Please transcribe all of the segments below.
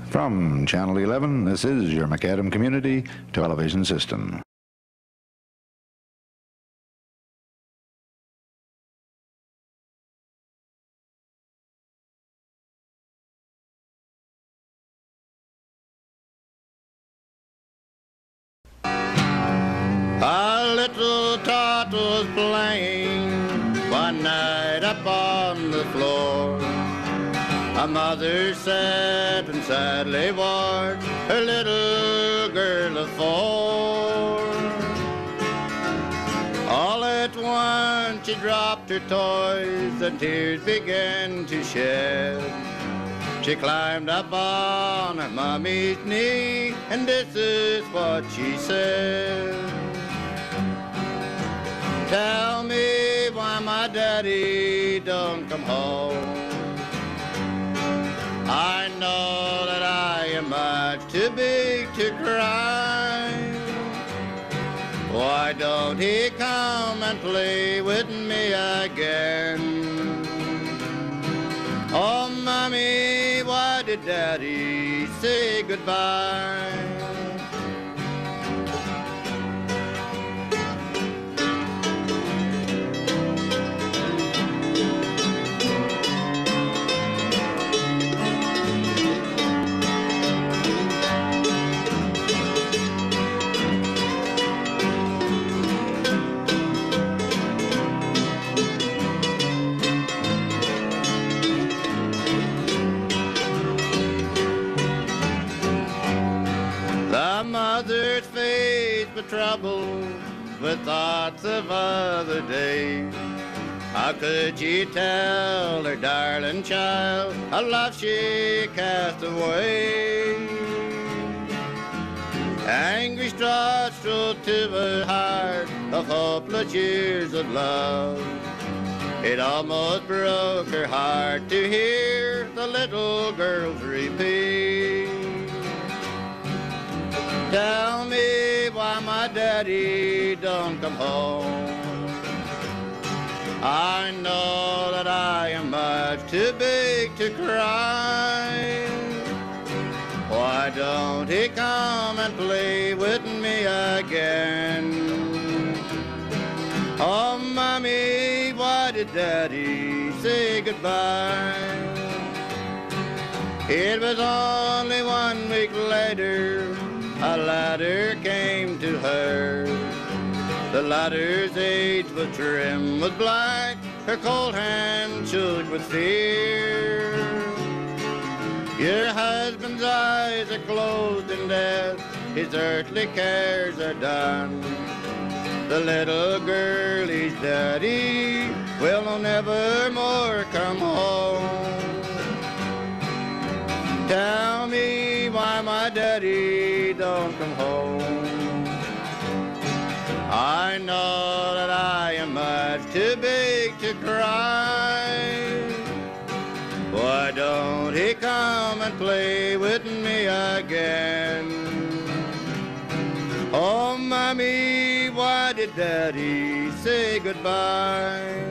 From Channel 11, this is your McAdam Community Television System. A little tot was playing one night up on the floor. A mother sat and sadly watched her little girl of 4. All at once she dropped her toys and tears began to shed. She climbed up on her mommy's knee and this is what she said. Tell me why my daddy don't come home. I know that I am much too big to cry. Why don't he come and play with me again? Oh, Mommy, why did Daddy say goodbye? Mother's face was troubled with thoughts of other days. How could she tell her darling child a love she cast away? Angry thoughts strode to her heart of hopeless years of love. It almost broke her heart to hear the little girl's repeat. Tell me why my daddy don't come home. I know that I am much too big to cry. Why don't he come and play with me again? Oh, Mommy, why did Daddy say goodbye? It was only 1 week later a ladder came to her. The ladder's edge was trim with black, her cold hand shook with fear. Your husband's eyes are closed in death, his earthly cares are done. The little girl, his daddy, will never more come home. Tell me why my daddy don't come home. I know that I am much too big to cry. Why don't he come and play with me again? Oh, Mommy, why did Daddy say goodbye?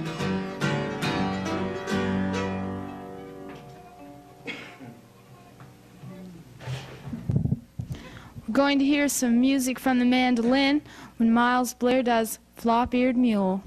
We're going to hear some music from the mandolin when Miles Blair does Flop-Eared Mule.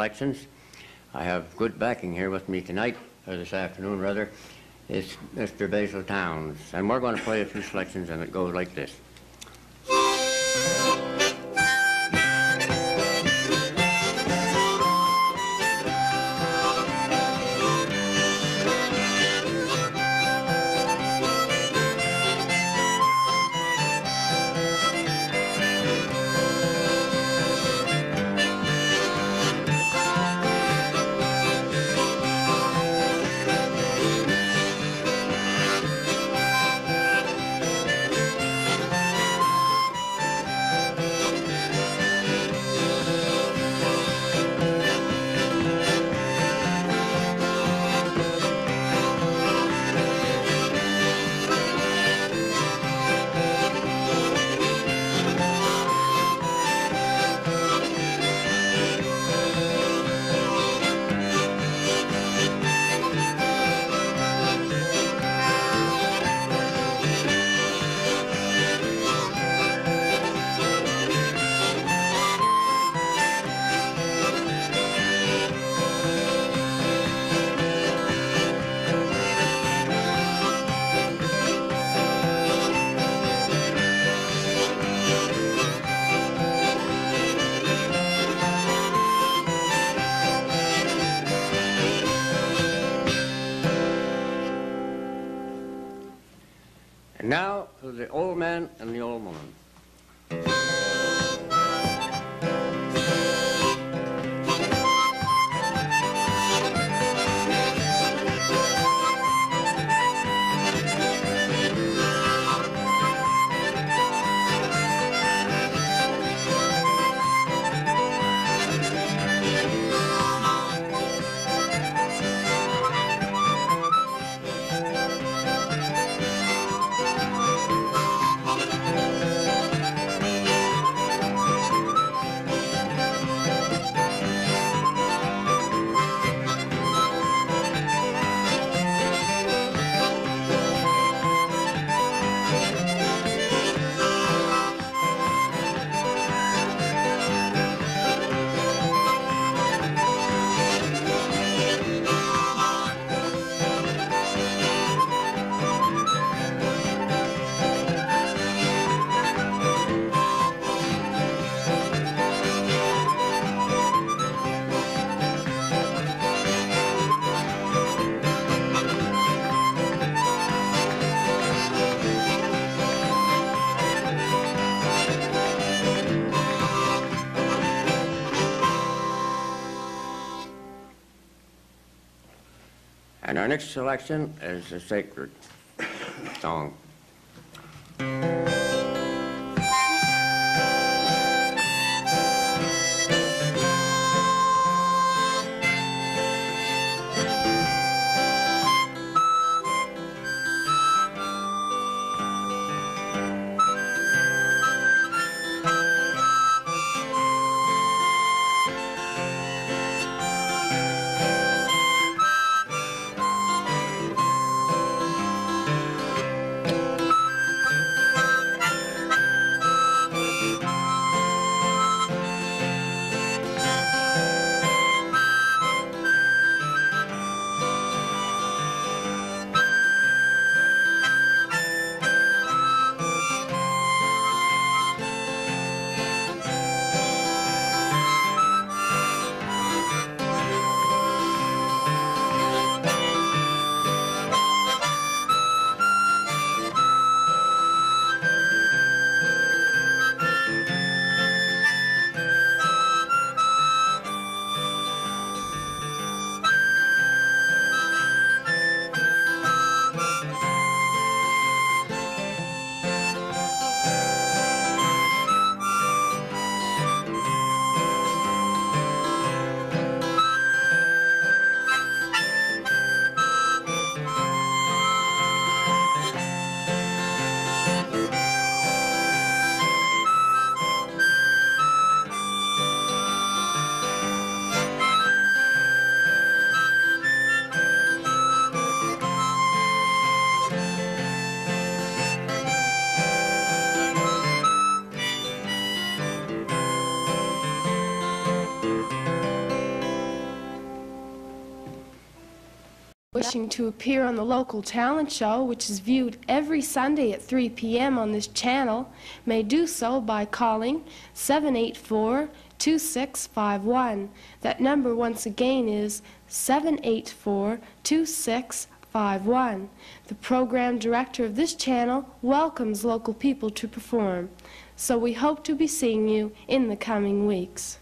selections. I have good backing here with me tonight, or this afternoon rather. It's Mr. Basil Towns, and we're going to play a few selections, and it goes like this. And now to the old man and the old woman. And our next selection is a sacred song. wishing to appear on the local talent show, which is viewed every Sunday at 3 p.m. on this channel, may do so by calling 784-2651. That number once again is 784-2651. The program director of this channel welcomes local people to perform. So we hope to be seeing you in the coming weeks.